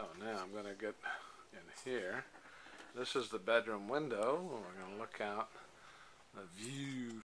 So now I'm going to get in here. This is the bedroom window. We're going to look out the view